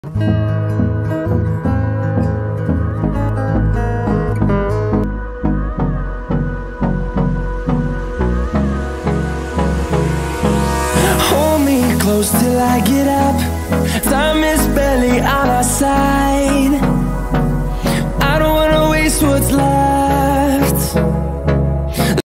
Hold me close till I get up. Time is barely on our side.